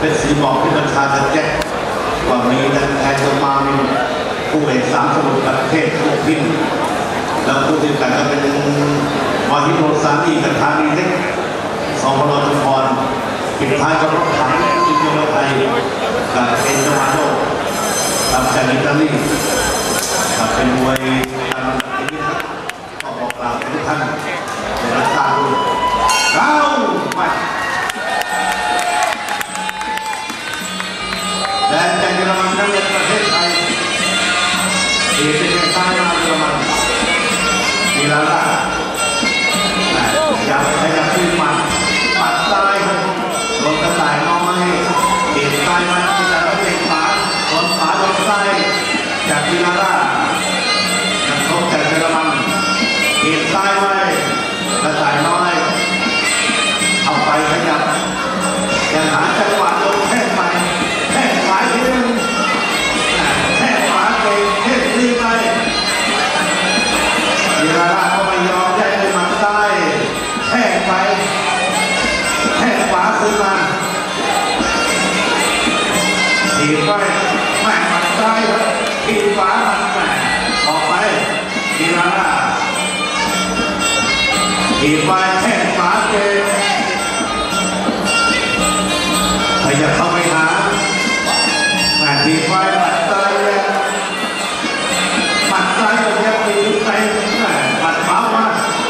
เป็นสีบอกที่บัญชาจะแจ้งว่ามีนักแทนจะมามีผู้เอกสามสมุทรประเทศผู้พินแล้วผู้ที่กันก็เป็นวาทิโรสานีกับธานีเล็กสองพลจุพรปิดท้ายกับรถถังอินโดไทยกับเอ็นโดมาโดกับจากอิตาลีกับเป็นมวยการเมืองที่นี่ก็บอกกล่าวทุกท่านในรัฐบาลเข้าไปแดนจากเยอรมันนั่งในประเทศไทยที่เป็นแค่ใต้มาเยอรมันมีลาล่าอยากขึ้นมาปัดใต้โดนกระต่ายน้อยเด็กใต้มันที่จะต้องเด็กฝาโดนฝาโดนใต้จากมีลาล่านักชกจากเยอรมันเด็กใต้ไว้กระต่ายน้อยเอาไปขยับยังหาจังหวะลงแท่งไปแท่งขวาทีนึงแท่งขวาไปแท่งตีไปมีลาล่าก็ไม่ยอมแย่งเลยมันใต้แท่งไปแท่งขวาขึ้นมาถีบไปแม่มันใต้ถีบขวามันแม่ออกไปมีลาล่าถีบไปแท่งขวาเกยขยับเข้าไปหาแม่ถีบไปปัดใต้เลยปัดใต้ก็ยังมีไปแม่ปัดขวามา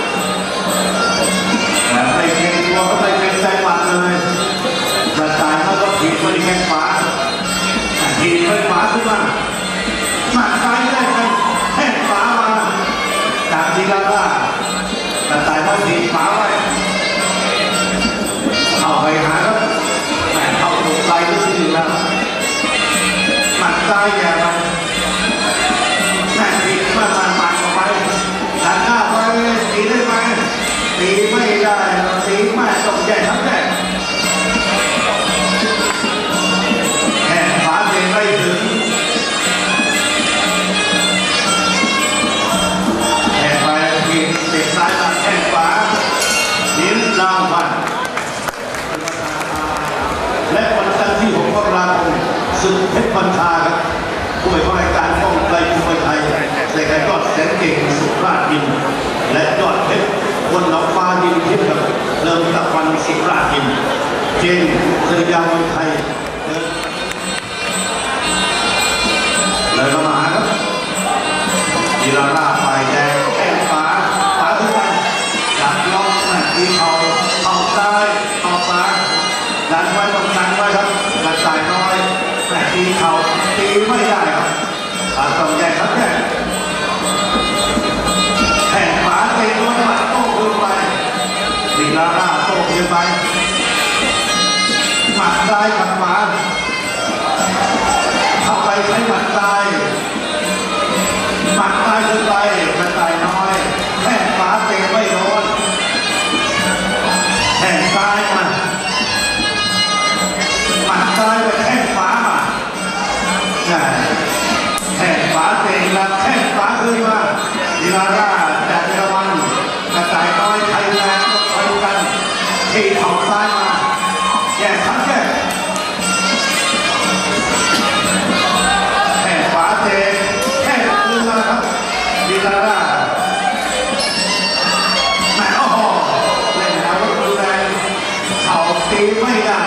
แต่ไม่เกรงตัวก็ไม่เกรงใจปัดเลยกระต่ายเขาก็ถีบไปแข้งขวาถีบไปขวาขึ้นมาปัดซ้ายได้กันแข้งขวามาจากทีละล่ากระต่ายเขาถีบขวาไว้เข้าไปหาครับแม่เข้าถูกใจที่สุดแล้วปัดซ้ายแย่มันแม่ถีบมาปัดออกไปดันหน้าไปตีได้ไหมตีไม่ได้ตีแม่ต้องแย่ทั้งแย่แข้งขวาเดินไม่ถึงแข้งไปทีเตะซ้ายตัดแข้งขวาลิ้นรางวัลและวันจันทร์ที่6 มกราคมศึกเพชรบัญชาครับผู้บริหารการป้องไกลมวยไทยใส่กันยอดแสนเก่งสุราษฎร์ดินและยอดเพชรคนหนองฟ้าดินทิพย์กับเริ่มตะวันสุราษฎร์ดินเจนเรือยาวมวยไทยเลยก็มาหาครับกีฬาล่าฝ่ายแดงแข้งขวาทุกวันดันล็อกตีเข่าซ้ายเข่าขวาดันไว้ต้องดันไว้ครับกระต่ายน้อยตีเข่าตีไม่ได้ครับต้องแยกครับแยกแข้งขวาเตะลงมาโต้ขึ้นไปกีฬาล่าโต้ขึ้นไปหมัดซ้ายกับขวาเข้าไปใช้หมัดซ้ายขึ้นไปกระต่ายน้อยแข้งขวาเตะไม่โดนแข้งซ้ายมาหมัดซ้ายไปแข้งขวามาแข้งขวาเตะแล้วแข้งขวาขึ้นมาดีลาร่าจากเยอรมันกระต่ายน้อยไทยแลนด์ก็ไปกันที่เข่าซ้ายมาแย่ทั้งแย่แข้งขวาเตะแข้งขึ้นมาครับดีลาร่าแม่โอ้โหเล่นแล้วก็ดูแลเข่าตีไม่ได้